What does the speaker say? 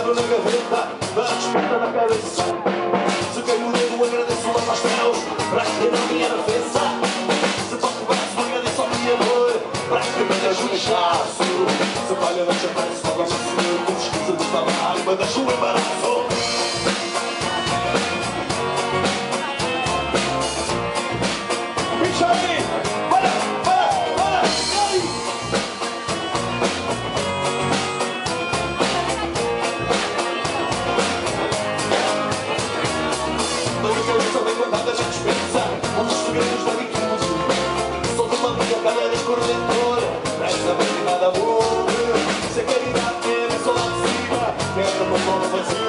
guardado na gaveta da desperta da cabeça. Se caiu o dedo, agradeço lá aos céus, para que não me arrefeça. Se toco o braço, agradeço ao Criador, para que me deixe um inchaço. Se falha da chapéu, se fala mais senhor, com pesquisa do trabalho, me deixa um embaraço. Bicho aí! Para! Ai! Mas a cabeça bem guardada já dispensa um dos segredos da virtude. Sou de uma minha cara descordentora, presta bem que nada mude. Se a caridade mesmo é só lá de cima, quero uma bola vazia.